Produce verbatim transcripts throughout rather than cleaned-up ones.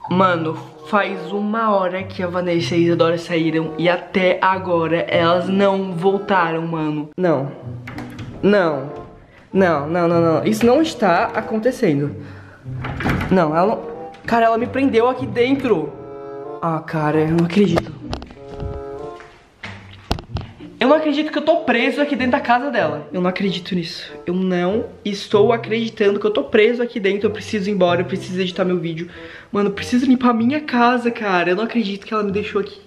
Mano, faz uma hora que a Vanessa e a Isadora saíram e até agora elas não voltaram, mano. Não. Não. Não, não, não, não. Isso não está acontecendo. Não, ela não... Cara, ela me prendeu aqui dentro. Ah, cara, eu não acredito. Eu não acredito que eu tô preso aqui dentro da casa dela. Eu não acredito nisso. Eu não estou acreditando que eu tô preso aqui dentro. Eu preciso ir embora, eu preciso editar meu vídeo. Mano, eu preciso limpar a minha casa, cara. Eu não acredito que ela me deixou aqui.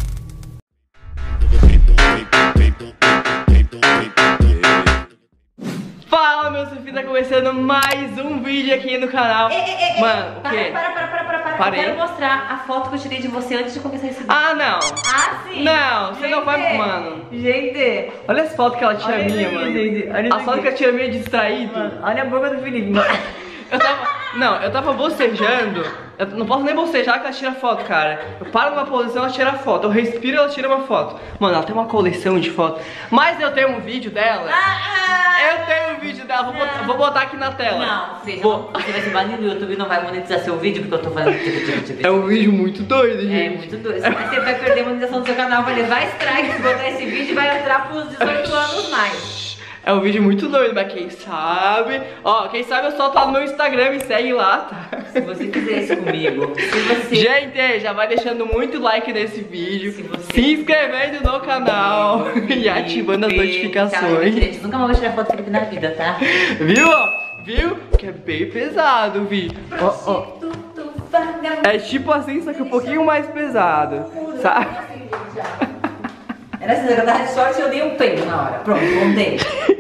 Fala, meu surfista, tá começando mais um vídeo aqui no canal. Ei, ei, ei, Mano, o quê? Para, para, para, para, para. Parei. Eu quero mostrar a foto que eu tirei de você antes de começar esse vídeo. Ah, não. Ah, sim. Não, você gente, não vai, mano. Gente. Olha as fotos que ela tira Olha minha, aqui, mano. gente, olha As fotos que ela tira minha distraído. Mano, olha a boca do Felipe. Eu tava... Não, eu tava bocejando. Eu não posso nem bocejar que ela tira foto, cara. Eu paro numa posição, ela tira foto. Eu respiro, ela tira uma foto. Mano, ela tem uma coleção de fotos. Mas eu tenho um vídeo dela. Ah, Eu tenho um vídeo dela. Vou botar, vou botar aqui na tela. não, filho, Vou. você vai ser banido no YouTube e não vai monetizar seu vídeo porque eu tô fazendo. É um vídeo muito doido, gente. É muito doido. Mas você vai perder a monetização do seu canal, vai levar strike se botar esse vídeo e vai entrar pros dezoito anos mais. É um vídeo muito doido, mas quem sabe... Ó, quem sabe eu solto lá no meu Instagram, me segue lá, tá? Se você fizer isso comigo, se você... Gente, já vai deixando muito like nesse vídeo, se, você... se inscrevendo no canal e ativando as notificações. Gente, nunca mais vou tirar foto do Felipe na vida, tá? Viu, ó? Viu? Que é bem pesado o vídeo. Ó, ó. É tipo assim, só que um pouquinho mais pesado, sabe? Era assim, eu tava de sorte e eu dei um peido na hora. Pronto, contei.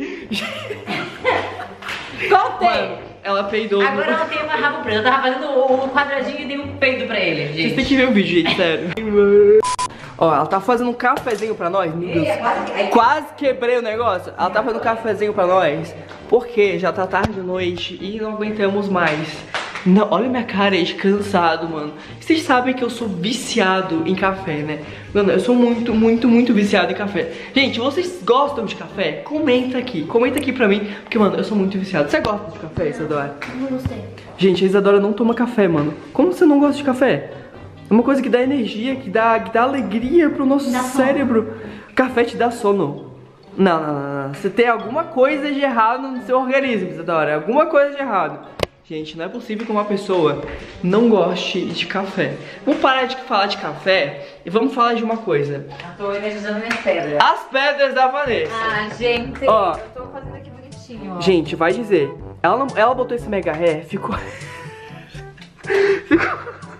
Contei. Mano, ela peidou. Agora ela tem uma rabo preso. Eu tava fazendo o quadradinho e dei um peido pra ele, gente. Vocês têm que ver o vídeo, gente, sério. Ó, ela tá fazendo um cafezinho pra nós, meu Deus. Quase quebrei o negócio. Ela tá fazendo um cafezinho pra nós, porque já tá tarde de noite e não aguentamos mais. Não, olha minha cara aí de cansado, mano. Vocês sabem que eu sou viciado em café, né? Mano, eu sou muito, muito, muito viciado em café. Gente, vocês gostam de café? Comenta aqui, comenta aqui pra mim. Porque, mano, eu sou muito viciado. Você gosta de café, Isadora? Não gostei. Gente, a Isadora não toma café, mano. Como você não gosta de café? É uma coisa que dá energia, que dá, que dá alegria pro nosso dá cérebro. Sono. Café te dá sono. Não, não, não, não. Você tem alguma coisa de errado no seu organismo, Isadora. Alguma coisa de errado. Gente, não é possível que uma pessoa não goste de café. Vamos parar de falar de café e vamos falar de uma coisa. Eu tô energizando minhas pedras. As pedras da Vanessa. Ah, gente, ó, eu tô fazendo aqui bonitinho, ó. Gente, vai dizer. Ela, não, ela botou esse mega hair, ficou... ficou...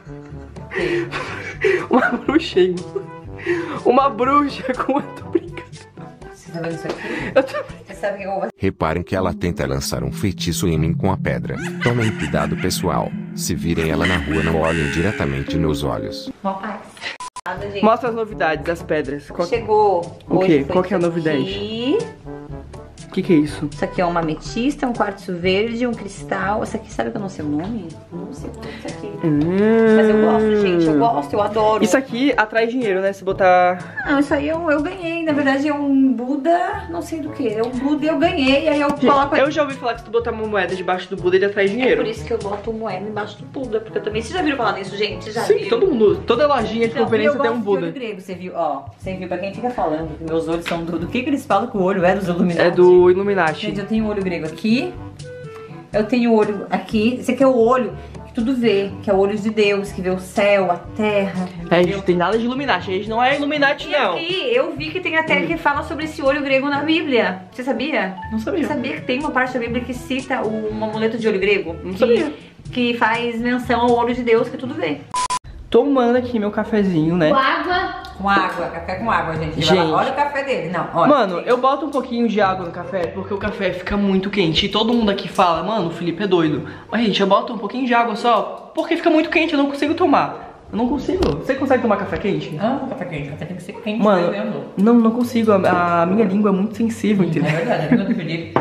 Uma bruxa, hein? Uma bruxa com... Eu tô brincando. Você tá vendo isso aqui? Eu tô brincando. Você sabe que eu vou... Reparem que ela tenta lançar um feitiço em mim com a pedra. Tomem cuidado, pessoal. Se virem ela na rua, não olhem diretamente nos olhos. Mó paz. Nada, gente. Mostra as novidades das pedras. Qual... Chegou. O Hoje quê? foi Qual que é a isso novidade? aqui. O que que é isso? Isso aqui é uma ametista, um quartzo verde, um cristal. Essa aqui, sabe que eu não sei o nome? Não sei o nome disso aqui. Hum. Mas eu gosto, gente. Eu gosto, eu adoro. Isso aqui atrai dinheiro, né? Se botar... Não, isso aí eu, eu ganhei. Na verdade é um Buda, não sei do que. É um Buda e eu ganhei. Aí eu coloco... Eu já ouvi falar que se tu botar uma moeda debaixo do Buda, ele atrai É dinheiro. por isso que eu boto moeda embaixo do Buda. Porque eu também... Vocês já viram falar nisso, gente? Já Sim, viram? todo mundo. Toda lojinha de Então, conferência eu tem um gosto de Buda. olho grego, você viu? Ó, você viu? Pra quem fica falando que meus olhos são do... Do que que eles falam que o olho é dos Illuminati? É do Illuminati. Gente, eu tenho olho grego aqui. Eu tenho olho aqui. Esse aqui é o olho que tudo vê. Que é o olho de Deus, que vê o céu, a terra. É, a gente tem nada de Illuminati. A gente não é Illuminati, E não. aqui, eu vi que tem até que fala sobre esse olho grego na Bíblia. Você sabia? Não sabia. Você sabia que tem uma parte da Bíblia que cita o, um amuleto de olho grego? Não que, sabia. Que faz menção ao olho de Deus, que tudo vê. Tomando aqui meu cafezinho, né? Com água. Com água, café com água, gente. Gente. Olha o café dele. Não, olha. Mano, eu boto um pouquinho de água no café porque o café fica muito quente. E todo mundo aqui fala, mano, o Felipe é doido. Mas, gente, eu boto um pouquinho de água só porque fica muito quente, eu não consigo tomar. Eu não consigo. Você consegue tomar café quente? Ah, café quente. Café tem que ser quente. Mano, mesmo. não, não consigo. A, a minha língua é muito sensível, É entendeu? verdade, a língua do Felipe.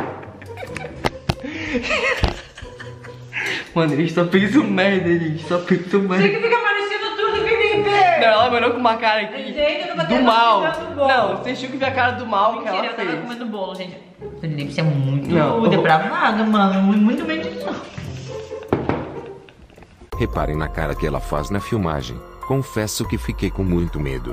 Mano, eles só pensam merda, gente. Só pensam merda. Você que fica parecendo tudo, Felipe! Não, ela mandou com uma cara aqui Gente, eu não do vou mal. do bolo. Não, você achou que viu a cara do mal que Mentira, ela eu tava fez. comendo bolo, gente. Felipe, você é muito Não. depravado, mano. Muito bem. Reparem na cara que ela faz na filmagem. Confesso que fiquei com muito medo.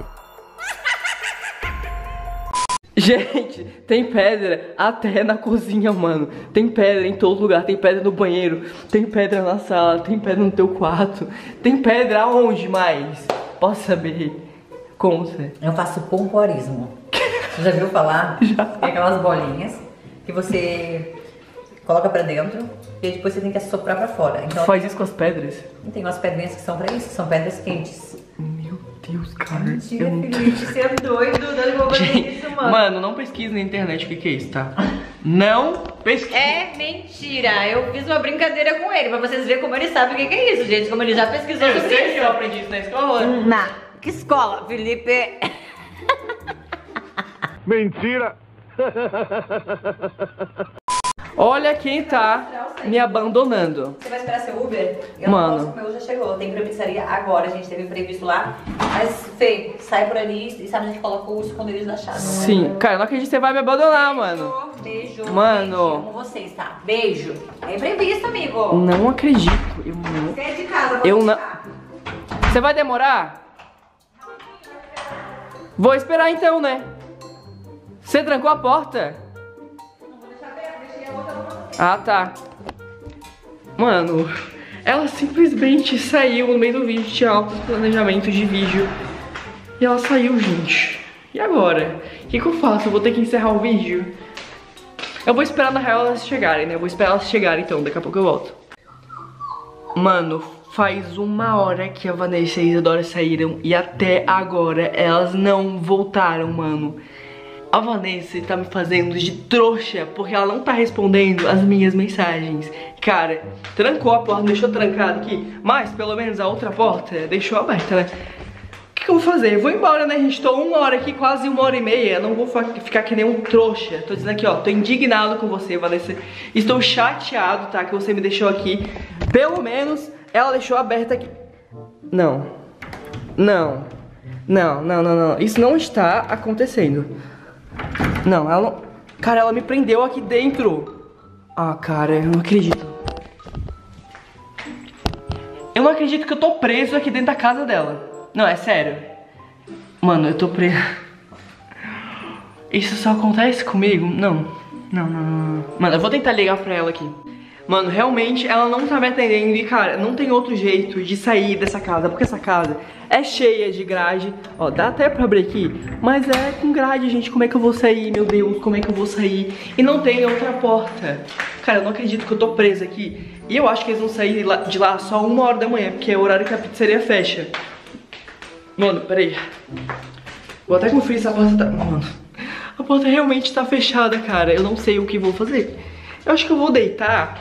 Gente, tem pedra até na cozinha, mano. Tem pedra em todo lugar. Tem pedra no banheiro, tem pedra na sala, tem pedra no teu quarto. Tem pedra aonde mais? Posso saber? Conta. Eu faço pompoarismo. Você já viu falar? Já. Tem aquelas bolinhas que você coloca pra dentro e depois você tem que assoprar pra fora. Então, tu faz isso com as pedras? tem umas pedrinhas que são pra isso, que são pedras quentes. Meu Deus, cara. Mentira, eu não... Felipe, você é doido, não vou fazer isso, mano. Mano, não pesquise na internet o que, que é isso, tá? Não pesquise. É mentira, eu fiz uma brincadeira com ele, pra vocês verem como ele sabe o que, que é isso, gente, como ele já pesquisou Eu sobre sei isso. que eu aprendi isso na escola. Na que escola, Felipe? Mentira! Olha quem tá me abandonando. Você vai esperar seu Uber? Eu Mano. não posso, o meu já chegou. Tem pra pizzaria agora, a gente teve previsto lá. Mas, Fê, sai por ali e sabe, a gente coloca o esconderijo da chave. Sim, cara, eu não acredito que você vai me abandonar, mano. Beijo. Mano. Beijo, amo vocês, tá? Beijo. É imprevisto, amigo. Não acredito. Eu não. Você é de casa, pode Eu não. ficar. Você vai demorar? Vou esperar então, né? Você trancou a porta? Ah, tá. Mano, ela simplesmente saiu no meio do vídeo, tinha altos planejamentos de vídeo. E ela saiu, gente. E agora? O que, que eu faço? Eu vou ter que encerrar o vídeo? Eu vou esperar, na real, elas chegarem, né? Eu vou esperar elas chegarem, então. Daqui a pouco eu volto. Mano, faz uma hora que a Vanessa e a Isadora saíram e até agora elas não voltaram, mano. A Vanessa tá me fazendo de trouxa porque ela não tá respondendo as minhas mensagens. Cara, trancou a porta, deixou trancada aqui, mas pelo menos a outra porta deixou aberta, né? O que, que eu vou fazer? Eu vou embora, né, gente? Tô uma hora aqui, quase uma hora e meia. Não vou ficar que nem um trouxa. Tô dizendo aqui, ó, tô indignado com você, Vanessa. Estou chateado, tá, que você me deixou aqui. Pelo menos ela deixou aberta aqui. Não. Não. Não, não, não, não. Isso não está acontecendo. Não, ela não... Cara, ela me prendeu aqui dentro. Ah, cara, eu não acredito. Eu não acredito que eu tô preso aqui dentro da casa dela. Não, é sério. Mano, eu tô preso. Isso só acontece comigo? Não. Não, não, não. Mano, eu vou tentar ligar pra ela aqui. Mano, realmente ela não tá me atendendo e, cara, não tem outro jeito de sair dessa casa, porque essa casa é cheia de grade. Ó, dá até pra abrir aqui, mas é com grade, gente. Como é que eu vou sair, meu Deus? Como é que eu vou sair? E não tem outra porta. Cara, eu não acredito que eu tô presa aqui. E eu acho que eles vão sair de lá só uma hora da manhã, porque é o horário que a pizzaria fecha. Mano, peraí. Vou até conferir se a porta tá... Mano, a porta realmente tá fechada, cara. Eu não sei o que vou fazer. Eu acho que eu vou deitar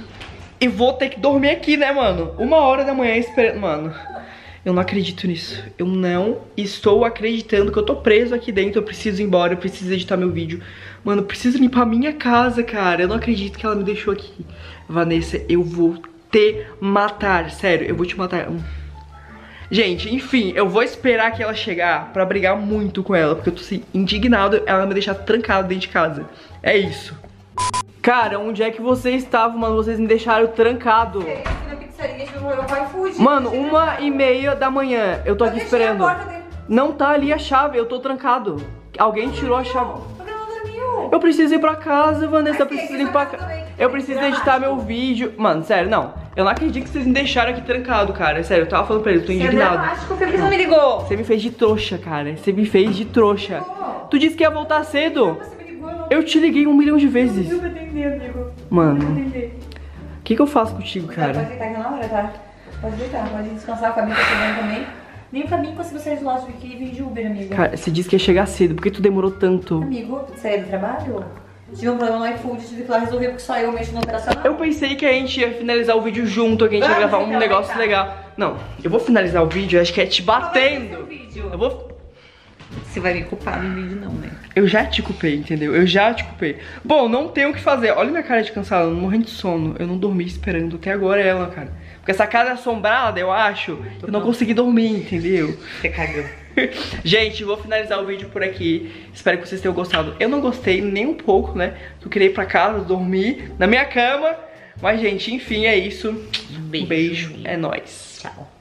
e vou ter que dormir aqui, né, mano? Uma hora da manhã esperando. Mano, eu não acredito nisso. Eu não estou acreditando que eu tô preso aqui dentro. Eu preciso ir embora, eu preciso editar meu vídeo. Mano, eu preciso limpar minha casa, cara. Eu não acredito que ela me deixou aqui. Vanessa, eu vou te matar. Sério, eu vou te matar. Gente, enfim, eu vou esperar que ela chegar pra brigar muito com ela, porque eu tô assim, indignado ela me deixar trancado dentro de casa. É isso. Cara, onde é que vocês estavam, mano? Vocês me deixaram trancado. Eu fui na pizzaria, tive um iFood. Mano, uma e meia da manhã, eu tô aqui esperando. Não tá ali a chave, eu tô trancado. Alguém tirou a chave. Eu preciso ir pra casa, Vanessa, eu preciso ir pra casa. Eu preciso editar meu vídeo. Mano, sério, não. Eu não acredito que vocês me deixaram aqui trancado, cara. Sério, eu tava falando pra eles, eu tô indignado. Acho que o Felipe não me ligou. Você me fez de trouxa, cara. Você me fez de trouxa. Tu disse que ia voltar cedo. Eu te liguei um milhão de vezes. Eu vou atender, amigo. Mano, o que que eu faço contigo, cara? Pode deitar aqui na hora, tá? Pode deitar, pode descansar, o Fabinho tá chegando também. Nem o Fabinho conseguiu sair do loja aqui e vim de Uber, amigo. Cara, você disse que ia chegar cedo, por que tu demorou tanto? Amigo, você é do trabalho? Tive um problema no iFood, tive que ir lá resolver porque só eu mexo no operacional. Eu pensei que a gente ia finalizar o vídeo junto, que a gente ia gravar um negócio legal. Não, eu vou finalizar o vídeo, acho que é te batendo. Eu vou... Você vai me culpar no vídeo não, né? Eu já te culpei, entendeu? Eu já te culpei. Bom, não tenho o que fazer. Olha minha cara de cansada, eu não morrendo de sono. Eu não dormi esperando até agora ela, cara. Porque essa casa é assombrada, eu acho. Eu não consegui dormir, entendeu? Você cagou. Gente, vou finalizar o vídeo por aqui. Espero que vocês tenham gostado. Eu não gostei nem um pouco, né? Eu queria ir pra casa, dormir na minha cama. Mas, gente, enfim, é isso. Um beijo. Um beijo. É nóis. Tchau.